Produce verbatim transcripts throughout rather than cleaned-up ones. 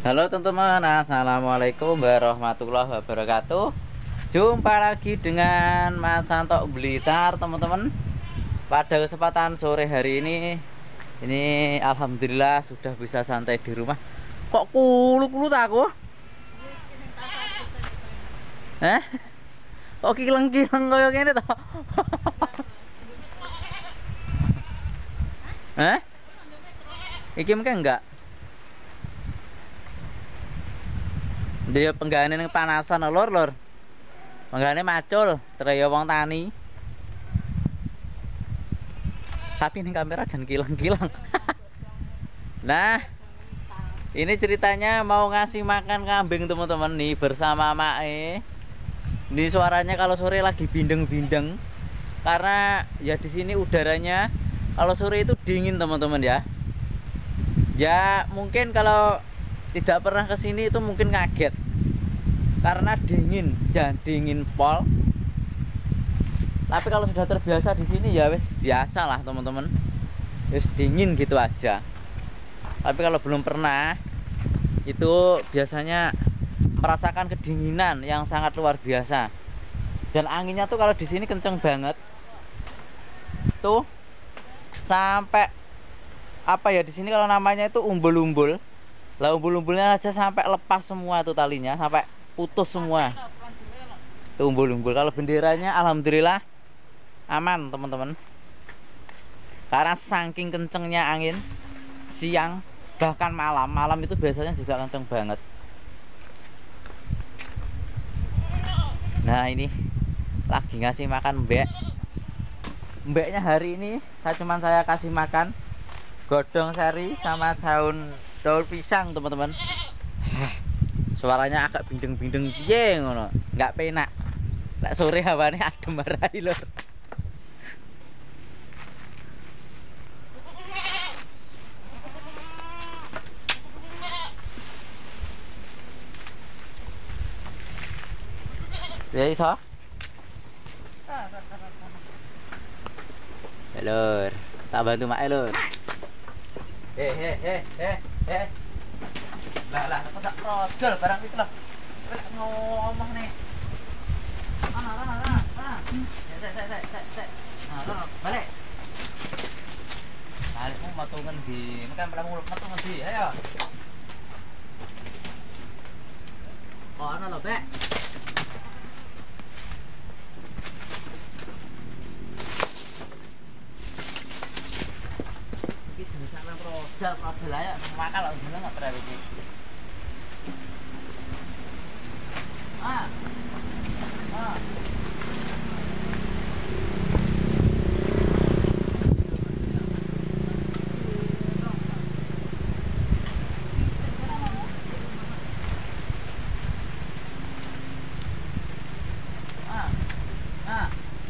Halo teman-teman, assalamualaikum warahmatullahi wabarakatuh. Jumpa lagi dengan Mas Santo Blitar, teman-teman. Pada kesempatan sore hari ini, ini alhamdulillah sudah bisa santai di rumah. Kok kulu-kulu tak aku? Eh? Kok kileng-kileng kaya gini toh? Eh? Iki mungkin enggak? Dia penggane ning panasan lor lor. Penggane macul, traya wong tani. Tapi ning kamera jangan kilang-kilang. Nah, ini ceritanya mau ngasih makan kambing teman-teman nih bersama Mae. Ini suaranya kalau sore lagi bindeng-bindeng karena ya di sini udaranya kalau sore itu dingin teman-teman ya. Ya mungkin kalau tidak pernah ke sini itu mungkin kaget karena dingin, jangan dingin pol. Tapi kalau sudah terbiasa di sini ya wes biasa lah teman-teman, wes dingin gitu aja. Tapi kalau belum pernah itu biasanya merasakan kedinginan yang sangat luar biasa. Dan anginnya tuh kalau di sini kenceng banget tuh sampai apa ya di sini kalau namanya itu umbul-umbul. Lah umbul-umbulnya aja sampai lepas semua tuh talinya, sampai putus semua. Tuh umbul-umbul. Kalau benderanya alhamdulillah aman, teman-teman. Karena saking kencengnya angin siang bahkan malam, malam itu biasanya juga kenceng banget. Nah, ini lagi ngasih makan mbek. Mbeknya hari ini saya cuman saya kasih makan godong sari sama daun daun pisang, teman-teman. Suaranya agak bindeng-bindeng piye ngono, nggak penak. Lek sore hawane adem marai lur. Ya iso? Lur, tak bantu mak lur. He he he he he. Lah lah, kok tak projol barang itu lah. Kowe ngomong nih. Ana ana ana. Ana. Sek sek sek sek sek. Nah, rono, balik. Balikmu metu ngendi? Mekan pelamu metu ngendi? Ayo. Oh, ana lho, Bek. Iki jenis sampean projol, projol ayo makan lho dene enggak pernah iki. Ah. Ah. Ah. Ah.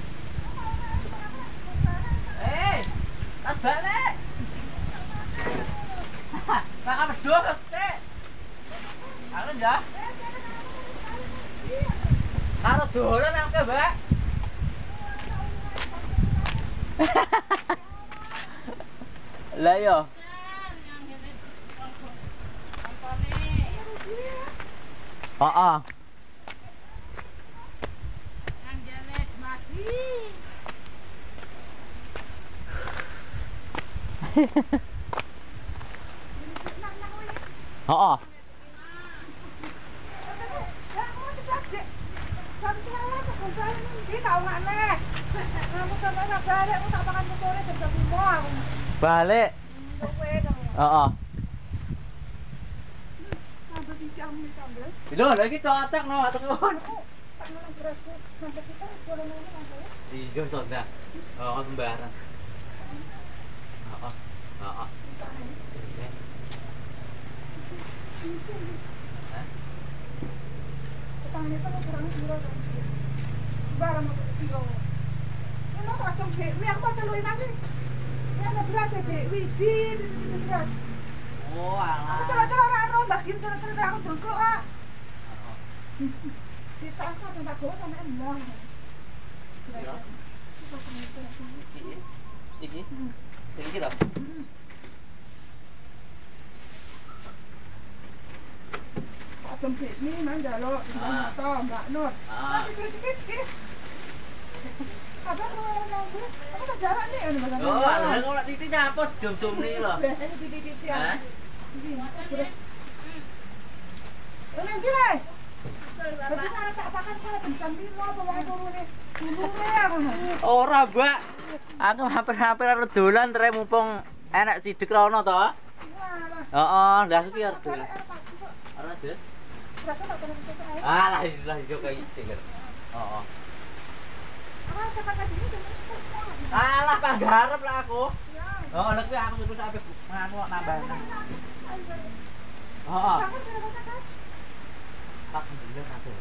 Eh, tas balik. Makan beduk kete. Aku ya. Karo dolan aku, Mbak. Lah yo. Heeh. Heeh. Balik. Heeh. Lho, lagi cotek no atus nuwun. Iya, Sonda. Oh, sembarang. Heeh. Heeh. Hah? Petang itu kurang kilo kan. Barang mau kilo. Kalau tak cuma bewi, aku baca luin lagi. Ya ada beras ya bewi, jin, beras. Oh, alah. Coba-coba orang bagi cerita-cerita aku bengkok ah. Ditangkap sampai gua sama emoh. Iki? Iki toh? jemput ni man jaluk Ah. motor Mbak Nur. Ah. Sikit-sikit. Abang kalau nunggu, apa tak jarak ni ni macam Oh, ada kok nak titik apa jom-jom ni loh. Biasanya titik-titik. Hah? Ini. Oh, nanti lah. Tapi nak tak pakai saya jam lima apa wong turu ni. Dulu ni. Ora, Mbak. Aku hampir-hampir arep dolan tre mumpung enak sidik rono to. Walah. Heeh, ndak iki arep dolan. Balik air pagi sok. Ora, Des. Berasa tak kena bisa saya. Alah, istilah iso kayak iki. Heeh. Apa cepat tadi ni jam sepuluh. Alah, panggarep lah aku. Ya. Oh, lek aku terus sampe nganu nambah. Ayo. Heeh. Kamu sudah baca kan? Alhamdulillah aku.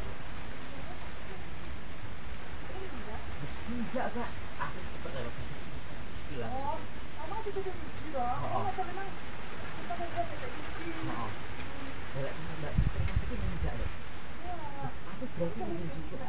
Enggak, Kak. Aku cepet lewat. Hilang. Oh, kamu juga di sini loh. Oh. Apa memang kita mau buat kayak gini? Heeh. Lek enggak termasuk ini enggak ya. Aku berhasil ini juga.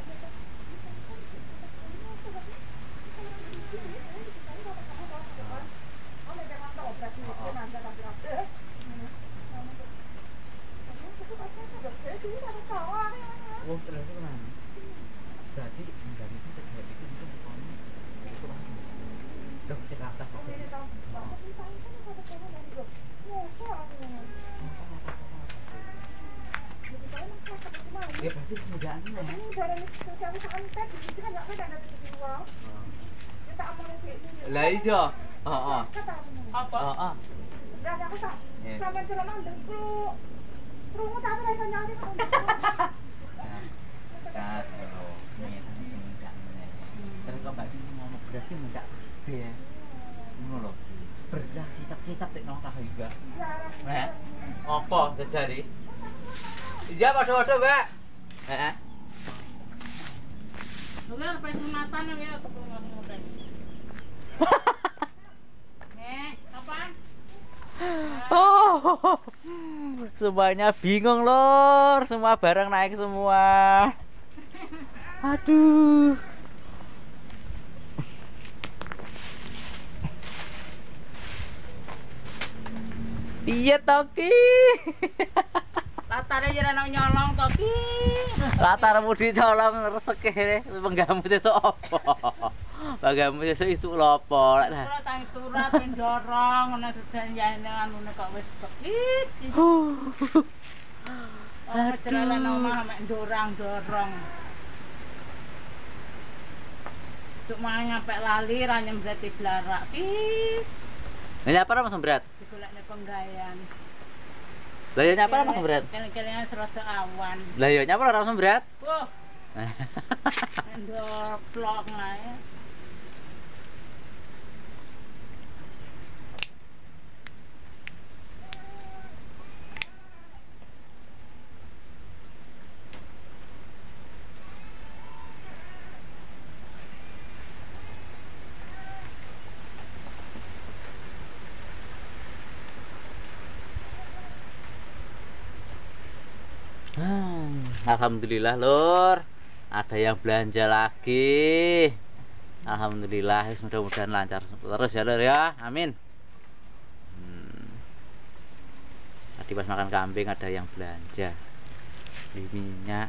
Oh, ternyata kemana? Berarti dari itu terjadi itu itu bukan itu kan. Dok, cek atas apa? Ya berarti kemudahannya. Lah iso. Heeh. Apa? Heeh. Gas aku tak. Iya. Sampai celana ndengkluk. Krungu tapi rasanya nyari kok. Kas kalau niat enggak meneh. Terus kok bagi ngomong berarti enggak gede. Ngono lho. Beras cicak-cicak tek nang kayu juga. Jarang. Nah, apa terjadi? Iya, padha-padha, Mbak. Heeh. Oke, sampai sunatan ya ketemu ngomong. Eh, apaan? Oh, semuanya bingung lor, semua barang naik semua. Aduh. Piye Toki? Latare jare nang nyolong to ki. Latarmu dicolong reseke penggamu sesuk apa? Penggamu sesuk isuk lopo lek ta. Ora tang turat mendorong ngono sedan ya anune kok wis bekit. Oh, cerelan omah mek dorang-dorong. Suk mangan nyampe lali ra nyembreti blarak. Ih, Nyapa apa Mas Berat? digolekne penggawean. Lah ya nyapa Mas Berat? Kene-kene serasa awan. Lah ya nyapa ora Mas Berat? Wah, ndok plok ae. Hmm, Alhamdulillah lur, ada yang belanja lagi. Alhamdulillah, mudah-mudahan lancar terus ya lur ya, amin. Hmm. Tadi pas makan kambing ada yang belanja di minyak.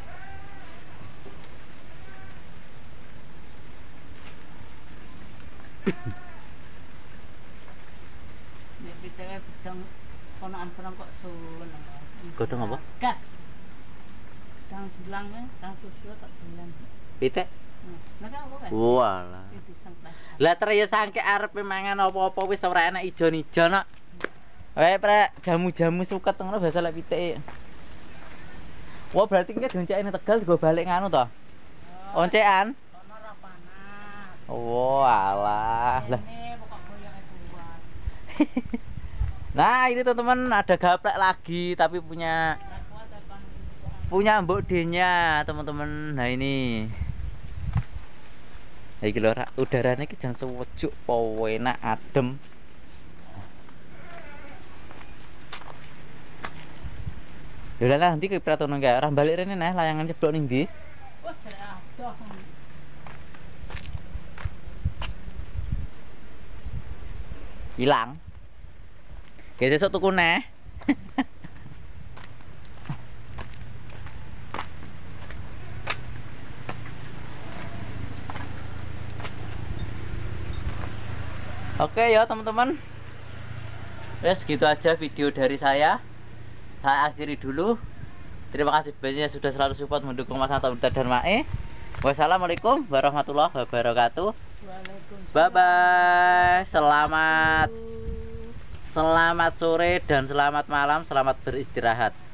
Nek bitewe bedang ponokan perang kok sulun. Godhong apa? Gas. Kang sebelang ya, kang susu tak dolan. Pitik. Nah, nek apa kan? Walah. Disengkleh. Lah terus ya sangke arepe mangan apa-apa wis ora enak ijon-ijon kok. Wae prek jamu-jamu suket ngono biasa lek pitike. Wah, berarti ki doncekne Tegal digo balik nganu to. Oncekan. Ono ora panas. Oh, alah. Lah. Ini pokok goyangnya kuat. Nah, ini teman-teman ada gaplek lagi tapi punya Ora kuat ya Bang. punya Mbok D-nya, teman-teman. Nah, ini. Nah, iki lho, udaranya iki jan sejuk, po enak, adem. Yaudah lah, nanti ke Pratono kayak orang balik rene nah layangan ceblok ning ndi? Wah, jare adoh. Hilang. Kayak sesuk tuku neh. Oke ya teman-teman, wes gitu aja video dari saya. Saya akhiri dulu. Terima kasih banyak sudah selalu support mendukung Mas Anto dan Mae. Wassalamualaikum warahmatullahi wabarakatuh. Bye bye. Selamat Selamat sore dan selamat malam. Selamat beristirahat.